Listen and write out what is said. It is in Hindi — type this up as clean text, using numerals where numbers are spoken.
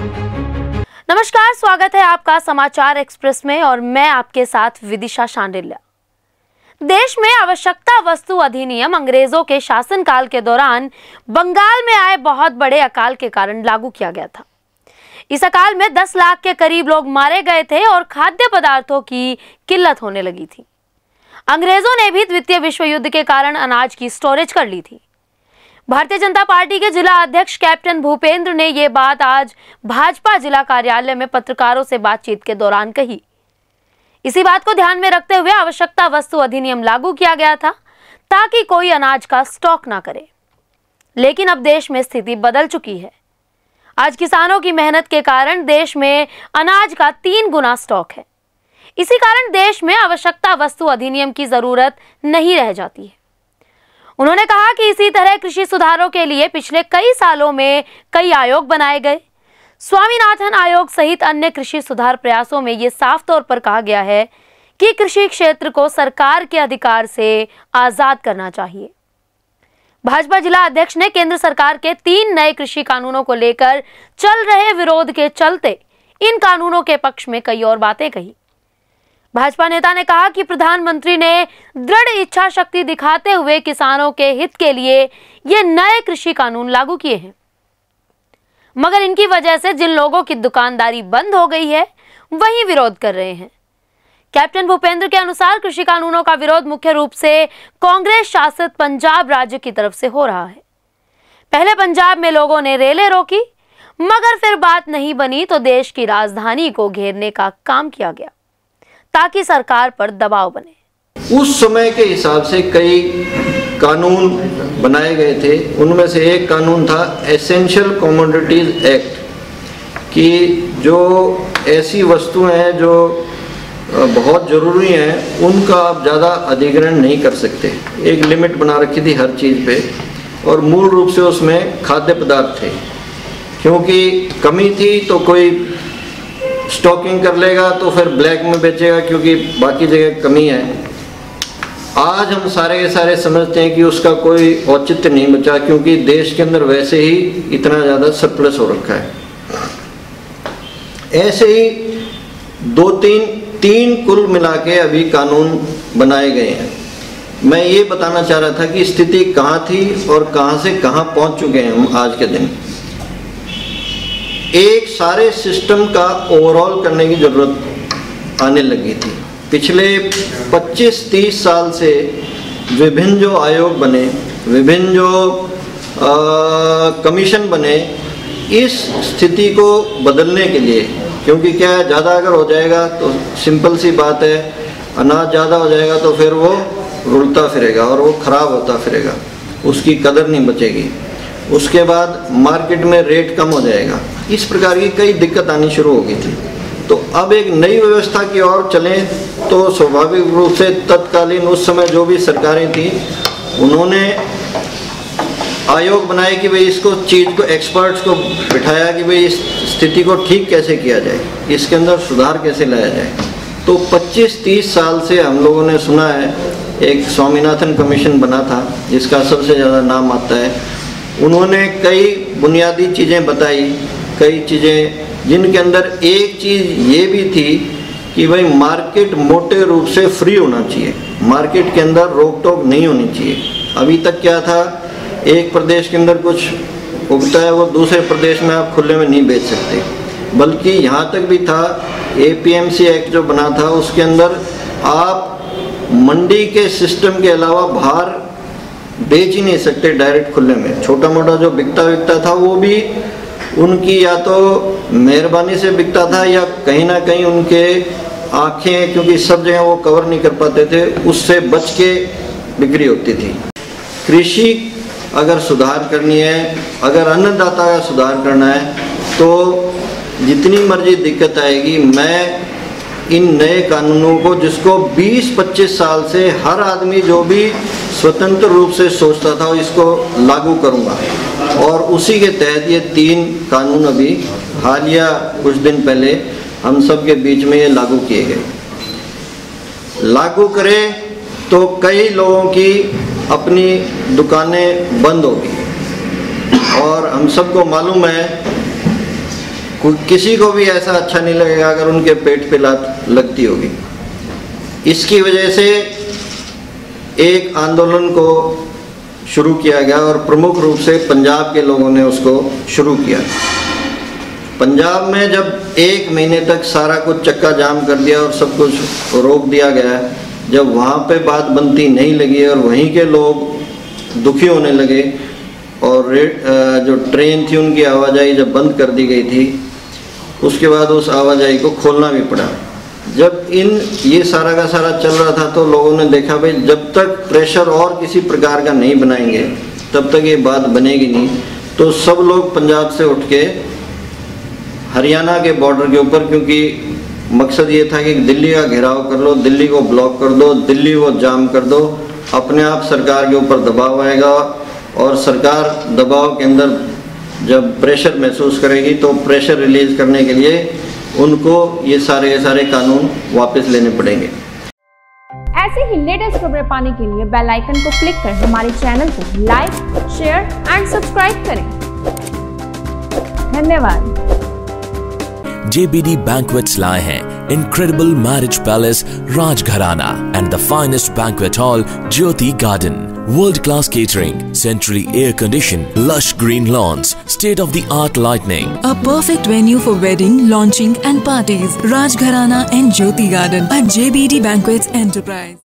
नमस्कार, स्वागत है आपका समाचार एक्सप्रेस में और मैं आपके साथ विदिशा शांडिल्य। देश में आवश्यकता वस्तु अधिनियम अंग्रेजों के शासनकाल के दौरान बंगाल में आए बहुत बड़े अकाल के कारण लागू किया गया था। इस अकाल में 10 लाख के करीब लोग मारे गए थे और खाद्य पदार्थों की किल्लत होने लगी थी। अंग्रेजों ने भी द्वितीय विश्व युद्ध के कारण अनाज की स्टोरेज कर ली थी। भारतीय जनता पार्टी के जिला अध्यक्ष कैप्टन भूपेंद्र ने ये बात आज भाजपा जिला कार्यालय में पत्रकारों से बातचीत के दौरान कही। इसी बात को ध्यान में रखते हुए आवश्यकता वस्तु अधिनियम लागू किया गया था ताकि कोई अनाज का स्टॉक ना करे। लेकिन अब देश में स्थिति बदल चुकी है। आज किसानों की मेहनत के कारण देश में अनाज का 3 गुना स्टॉक है। इसी कारण देश में आवश्यकता वस्तु अधिनियम की जरूरत नहीं रह जाती है। उन्होंने कहा कि इसी तरह कृषि सुधारों के लिए पिछले कई सालों में कई आयोग बनाए गए। स्वामीनाथन आयोग सहित अन्य कृषि सुधार प्रयासों में ये साफ तौर पर कहा गया है कि कृषि क्षेत्र को सरकार के अधिकार से आजाद करना चाहिए। भाजपा जिला अध्यक्ष ने केंद्र सरकार के 3 नए कृषि कानूनों को लेकर चल रहे विरोध के चलते इन कानूनों के पक्ष में कई और बातें कही। भाजपा नेता ने कहा कि प्रधानमंत्री ने दृढ़ इच्छा शक्ति दिखाते हुए किसानों के हित के लिए ये नए कृषि कानून लागू किए हैं, मगर इनकी वजह से जिन लोगों की दुकानदारी बंद हो गई है वही विरोध कर रहे हैं। कैप्टन भूपेंद्र के अनुसार कृषि कानूनों का विरोध मुख्य रूप से कांग्रेस शासित पंजाब राज्य की तरफ से हो रहा है। पहले पंजाब में लोगों ने रेलें रोकी, मगर फिर बात नहीं बनी तो देश की राजधानी को घेरने का काम किया गया ताकि सरकार पर दबाव बने। उस समय के हिसाब से कई कानून बनाए गए थे। उनमें से एक कानून था एसेंशियल कमोडिटीज एक्ट, कि जो ऐसी वस्तुएं हैं जो बहुत ज़रूरी हैं उनका आप ज़्यादा अधिग्रहण नहीं कर सकते। एक लिमिट बना रखी थी हर चीज़ पे, और मूल रूप से उसमें खाद्य पदार्थ थे। क्योंकि कमी थी तो कोई स्टॉकिंग कर लेगा तो फिर ब्लैक में बेचेगा, क्योंकि बाकी जगह कमी है। आज हम सारे के सारे समझते हैं कि उसका कोई औचित्य नहीं बचा, क्योंकि देश के अंदर वैसे ही इतना ज़्यादा सरप्लस हो रखा है। ऐसे ही 2-3 कुल मिला के अभी कानून बनाए गए हैं। मैं ये बताना चाह रहा था कि स्थिति कहाँ थी और कहाँ से कहाँ पहुँच चुके हैं हम आज के दिन। एक सारे सिस्टम का ओवरऑल करने की ज़रूरत आने लगी थी। पिछले 25-30 साल से विभिन्न जो आयोग बने, विभिन्न जो कमीशन बने, इस स्थिति को बदलने के लिए, क्योंकि क्या है, ज़्यादा अगर हो जाएगा तो सिंपल सी बात है, अनाज ज़्यादा हो जाएगा तो फिर वो रुलता फिरेगा और वो ख़राब होता फिरेगा, उसकी कदर नहीं बचेगी। उसके बाद मार्केट में रेट कम हो जाएगा। इस प्रकार की कई दिक्कत आनी शुरू हो गई थी। तो अब एक नई व्यवस्था की ओर चलें तो स्वाभाविक रूप से तत्कालीन उस समय जो भी सरकारें थी उन्होंने आयोग बनाए कि भाई इसको चीज़ को, एक्सपर्ट्स को बिठाया कि भाई इस स्थिति को ठीक कैसे किया जाए, इसके अंदर सुधार कैसे लाया जाए। तो 25-30 साल से हम लोगों ने सुना है, एक स्वामीनाथन कमीशन बना था जिसका सबसे ज़्यादा नाम आता है। उन्होंने कई बुनियादी चीज़ें बताई, कई चीज़ें जिनके अंदर एक चीज़ ये भी थी कि भाई मार्केट मोटे रूप से फ्री होना चाहिए, मार्केट के अंदर रोक टोक नहीं होनी चाहिए। अभी तक क्या था, एक प्रदेश के अंदर कुछ उगता है वो दूसरे प्रदेश में आप खुले में नहीं बेच सकते, बल्कि यहाँ तक भी था APMC एक्ट जो बना था उसके अंदर आप मंडी के सिस्टम के अलावा बाहर बेच ही नहीं सकते डायरेक्ट खुले में। छोटा मोटा जो बिकता था वो भी उनकी या तो मेहरबानी से बिकता था या कहीं ना कहीं उनके आंखें, क्योंकि सब जगह वो कवर नहीं कर पाते थे, उससे बच के बिक्री होती थी। कृषि अगर सुधार करनी है, अगर अन्नदाता का सुधार करना है तो जितनी मर्जी दिक्कत आएगी, मैं इन नए कानूनों को, जिसको 20-25 साल से हर आदमी जो भी स्वतंत्र रूप से सोचता था, इसको लागू करूंगा। और उसी के तहत ये 3 कानून अभी हालिया कुछ दिन पहले हम सब के बीच में ये लागू किए गए। लागू करें तो कई लोगों की अपनी दुकानें बंद होगी, और हम सबको मालूम है किसी को भी ऐसा अच्छा नहीं लगेगा अगर उनके पेट पे लात लगती होगी। इसकी वजह से एक आंदोलन को शुरू किया गया और प्रमुख रूप से पंजाब के लोगों ने उसको शुरू किया। पंजाब में जब 1 महीने तक सारा कुछ चक्का जाम कर दिया और सब कुछ रोक दिया गया, जब वहाँ पे बात बनती नहीं लगी और वहीं के लोग दुखी होने लगे और जो ट्रेन थी उनकी आवाजाही जब बंद कर दी गई थी, उसके बाद उस आवाजाही को खोलना भी पड़ा। जब ये सारा का सारा चल रहा था तो लोगों ने देखा भाई जब तक प्रेशर और किसी प्रकार का नहीं बनाएंगे तब तक ये बात बनेगी नहीं। तो सब लोग पंजाब से उठ के हरियाणा के बॉर्डर के ऊपर, क्योंकि मकसद ये था कि दिल्ली का घेराव कर लो, दिल्ली को ब्लॉक कर दो, दिल्ली को जाम कर दो, अपने आप सरकार के ऊपर दबाव आएगा और सरकार दबाव के अंदर जब प्रेशर महसूस करेगी तो प्रेशर रिलीज करने के लिए उनको ये सारे कानून वापस लेने पड़ेंगे। ऐसे ही लेटेस्ट खबरें पाने के लिए बेल आइकन को क्लिक कर हमारे चैनल को लाइक, शेयर एंड सब्सक्राइब करें। धन्यवाद। JBD Banquets लाए हैं incredible marriage palace Rajgharana and the finest banquet hall Jyoti Garden. World-class catering, centrally air-conditioned, lush green lawns, state-of-the-art lighting. A perfect venue for wedding, launching and parties. Rajgharana and Jyoti Garden at JBD Banquets Enterprise.